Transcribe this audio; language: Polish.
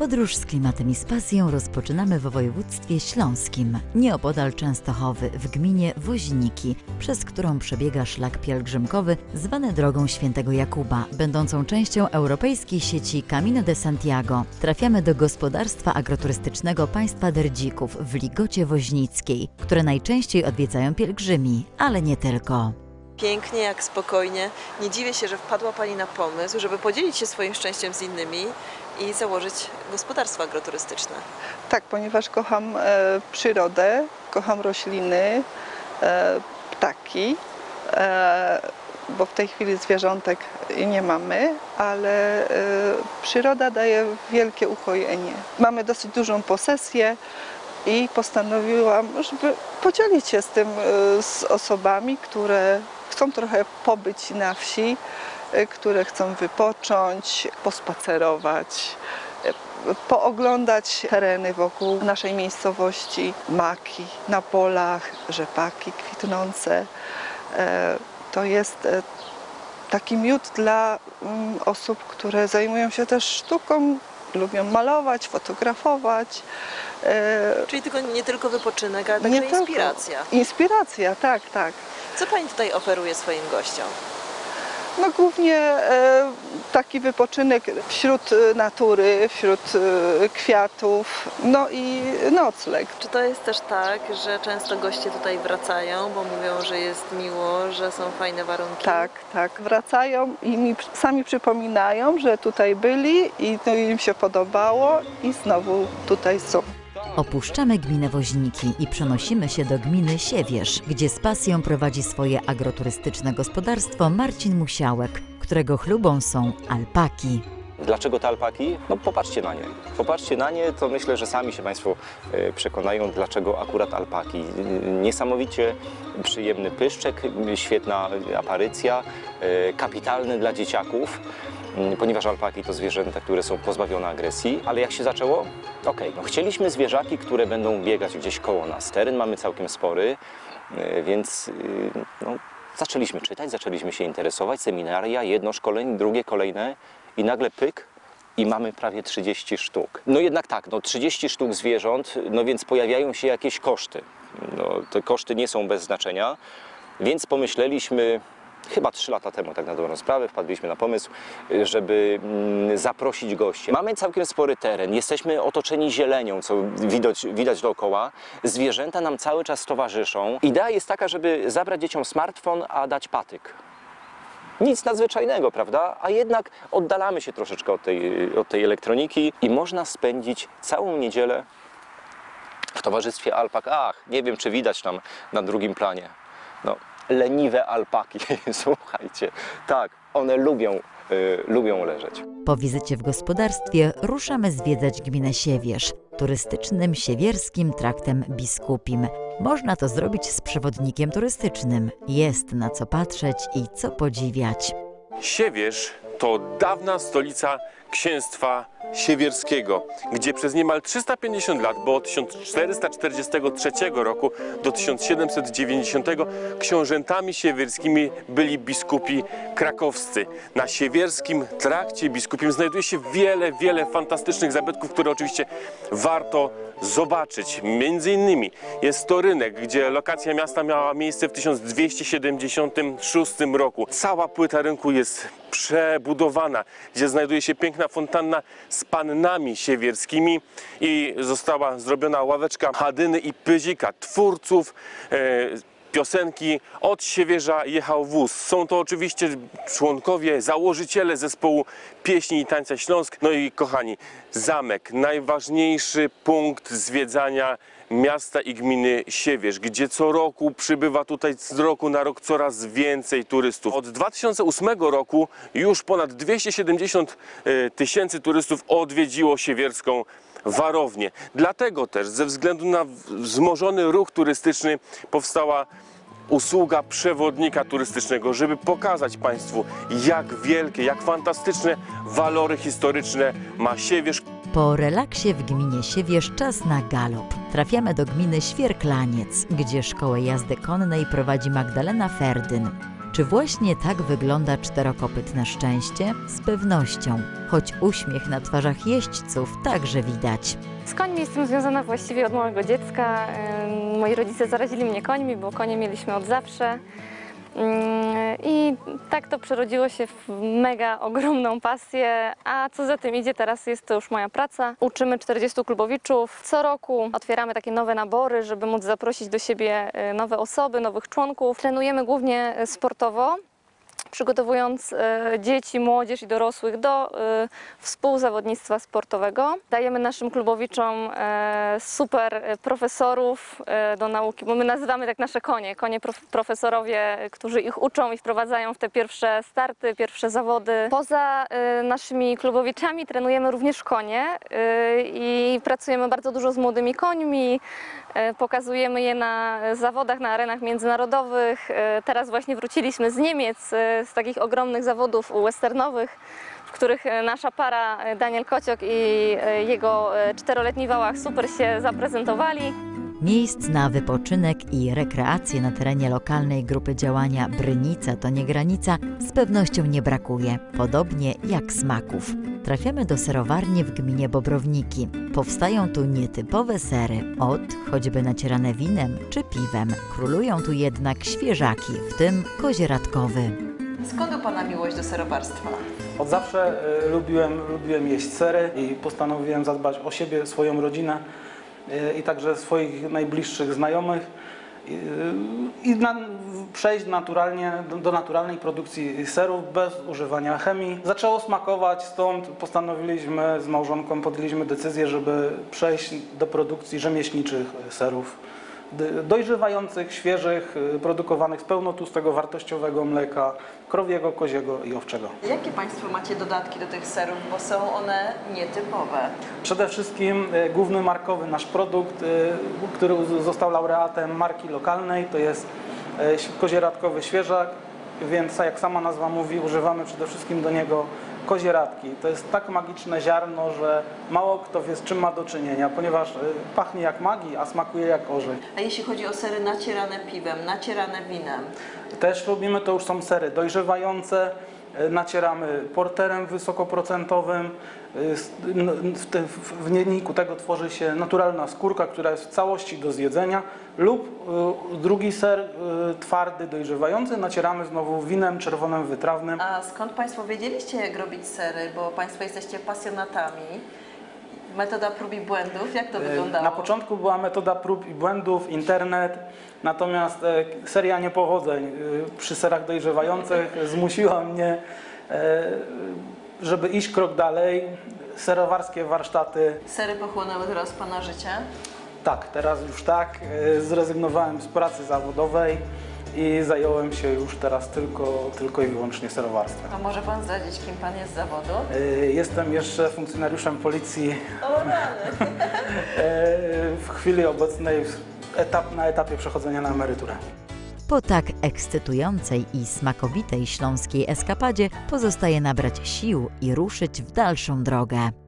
Podróż z klimatem i z pasją rozpoczynamy w województwie śląskim, nieopodal Częstochowy, w gminie Woźniki, przez którą przebiega szlak pielgrzymkowy zwany Drogą Świętego Jakuba, będącą częścią europejskiej sieci Camino de Santiago. Trafiamy do gospodarstwa agroturystycznego państwa Derdzików w Ligocie Woźnickiej, które najczęściej odwiedzają pielgrzymi, ale nie tylko. Pięknie, jak spokojnie. Nie dziwię się, że wpadła Pani na pomysł, żeby podzielić się swoim szczęściem z innymi i założyć gospodarstwo agroturystyczne. Tak, ponieważ kocham przyrodę, kocham rośliny, ptaki, bo w tej chwili zwierzątek nie mamy, ale przyroda daje wielkie ukojenie. Mamy dosyć dużą posesję i postanowiłam, żeby podzielić się z tym z osobami, które chcą trochę pobyć na wsi, które chcą wypocząć, pospacerować, pooglądać tereny wokół naszej miejscowości, maki na polach, rzepaki kwitnące. To jest taki miód dla osób, które zajmują się też sztuką, lubią malować, fotografować. Czyli nie tylko wypoczynek, ale także inspiracja. Inspiracja, tak, tak. Co Pani tutaj oferuje swoim gościom? No głównie taki wypoczynek wśród natury, wśród kwiatów, no i nocleg. Czy to jest też tak, że często goście tutaj wracają, bo mówią, że jest miło, że są fajne warunki? Tak, tak. Wracają i mi sami przypominają, że tutaj byli i to im się podobało i znowu tutaj są. Opuszczamy gminę Woźniki i przenosimy się do gminy Siewierz, gdzie z pasją prowadzi swoje agroturystyczne gospodarstwo Marcin Musiałek, którego chlubą są alpaki. Dlaczego te alpaki? No popatrzcie na nie. Popatrzcie na nie, to myślę, że sami się Państwo przekonają, dlaczego akurat alpaki. Niesamowicie przyjemny pyszczek, świetna aparycja, kapitalny dla dzieciaków, ponieważ alpaki to zwierzęta, które są pozbawione agresji. Ale jak się zaczęło? No chcieliśmy zwierzaki, które będą biegać gdzieś koło nas. Teren mamy całkiem spory, więc zaczęliśmy czytać, zaczęliśmy się interesować, seminaria, jedno szkolenie, drugie, kolejne i nagle pyk i mamy prawie 30 sztuk. No jednak tak, 30 sztuk zwierząt, no więc pojawiają się jakieś koszty. No, te koszty nie są bez znaczenia, więc pomyśleliśmy, chyba 3 lata temu, tak na dobrą sprawę, wpadliśmy na pomysł, żeby zaprosić gości. Mamy całkiem spory teren, jesteśmy otoczeni zielenią, co widać dookoła. Zwierzęta nam cały czas towarzyszą. Idea jest taka, żeby zabrać dzieciom smartfon, a dać patyk. Nic nadzwyczajnego, prawda? A jednak oddalamy się troszeczkę od tej elektroniki i można spędzić całą niedzielę w towarzystwie alpak. Nie wiem, czy widać tam na drugim planie. Leniwe alpaki, słuchajcie, tak, one lubią leżeć. Po wizycie w gospodarstwie ruszamy zwiedzać gminę Siewierz, turystycznym siewierskim traktem biskupim. Można to zrobić z przewodnikiem turystycznym. Jest na co patrzeć i co podziwiać. Siewierz to dawna stolica księstwa siewierskiego, gdzie przez niemal 350 lat, bo od 1443 roku do 1790 książętami siewierskimi byli biskupi krakowscy. Na siewierskim trakcie biskupim znajduje się wiele fantastycznych zabytków, które oczywiście warto zobaczyć. Między innymi jest to rynek, gdzie lokacja miasta miała miejsce w 1276 roku. Cała płyta rynku jest przebudowana, gdzie znajduje się piękna fontanna z pannami siewierskimi i została zrobiona ławeczka Hadyny i Pyzika, twórców piosenki Od Siewierza jechał wóz. Są to oczywiście członkowie, założyciele zespołu pieśni i tańca Śląsk. No i kochani, zamek, najważniejszy punkt zwiedzania miasta i gminy Siewierz, gdzie co roku przybywa tutaj z roku na rok coraz więcej turystów. Od 2008 roku już ponad 270 000 turystów odwiedziło siewierską warownię. Dlatego też ze względu na wzmożony ruch turystyczny powstała usługa przewodnika turystycznego, żeby pokazać Państwu, jak wielkie, jak fantastyczne walory historyczne ma Siewierz. Po relaksie w gminie Siewierz czas na galop. Trafiamy do gminy Świerklaniec, gdzie szkołę jazdy konnej prowadzi Magdalena Ferdyn. Czy właśnie tak wygląda czterokopytne szczęście? Z pewnością, choć uśmiech na twarzach jeźdźców także widać. Z końmi jestem związana właściwie od małego dziecka. Moi rodzice zarazili mnie końmi, bo konie mieliśmy od zawsze. I tak to przerodziło się w mega ogromną pasję, a co za tym idzie, teraz jest to już moja praca. Uczymy 40 klubowiczów. Co roku otwieramy takie nowe nabory, żeby móc zaprosić do siebie nowe osoby, nowych członków. Trenujemy głównie sportowo, przygotowując dzieci, młodzież i dorosłych do współzawodnictwa sportowego. Dajemy naszym klubowiczom super profesorów do nauki, bo my nazywamy tak nasze konie profesorowie, którzy ich uczą i wprowadzają w te pierwsze starty, pierwsze zawody. Poza naszymi klubowiczami trenujemy również konie i pracujemy bardzo dużo z młodymi końmi. Pokazujemy je na zawodach, na arenach międzynarodowych. Teraz właśnie wróciliśmy z Niemiec, z takich ogromnych zawodów westernowych, w których nasza para Daniel Kociok i jego 4-letni Wałach super się zaprezentowali. Miejsc na wypoczynek i rekreację na terenie lokalnej grupy działania Brynica to nie granica z pewnością nie brakuje, podobnie jak smaków. Trafiamy do serowarni w gminie Bobrowniki. Powstają tu nietypowe sery, choćby nacierane winem czy piwem. Królują tu jednak świeżaki, w tym kozieradkowy. Skąd u Pana miłość do serowarstwa? Od zawsze lubiłem jeść sery i postanowiłem zadbać o siebie, swoją rodzinę i także swoich najbliższych znajomych i przejść do naturalnej produkcji serów bez używania chemii. Zaczęło smakować, stąd postanowiliśmy z małżonką, podjęliśmy decyzję, żeby przejść do produkcji rzemieślniczych serów. Dojrzewających, świeżych, produkowanych z pełnotłustego, wartościowego mleka, krowiego, koziego i owczego. Jakie Państwo macie dodatki do tych serów, bo są one nietypowe? Przede wszystkim główny markowy nasz produkt, który został laureatem marki lokalnej, to jest kozieradkowy świeżak, więc jak sama nazwa mówi, używamy przede wszystkim do niego kozieradki. To jest tak magiczne ziarno, że mało kto wie, z czym ma do czynienia, ponieważ pachnie jak magii, a smakuje jak orzech. A jeśli chodzi o sery nacierane piwem, nacierane winem? Też robimy, to już są sery dojrzewające, nacieramy porterem wysokoprocentowym. W wyniku tego tworzy się naturalna skórka, która jest w całości do zjedzenia, lub drugi ser twardy, dojrzewający nacieramy znowu winem czerwonym wytrawnym. A skąd Państwo wiedzieliście, jak robić sery, bo Państwo jesteście pasjonatami? Metoda prób i błędów, jak to wyglądało? Na początku była metoda prób i błędów, internet, natomiast seria niepowodzeń przy serach dojrzewających zmusiła mnie, żeby iść krok dalej. Serowarskie warsztaty. Sery pochłonęły teraz Pana życie? Tak, teraz już tak. Zrezygnowałem z pracy zawodowej i zająłem się już teraz tylko i wyłącznie serowarstwem. A może Pan zdradzić, kim Pan jest z zawodu? Jestem jeszcze funkcjonariuszem policji. O rany! W chwili obecnej na etapie przechodzenia na emeryturę. Po tak ekscytującej i smakowitej śląskiej eskapadzie pozostaje nabrać sił i ruszyć w dalszą drogę.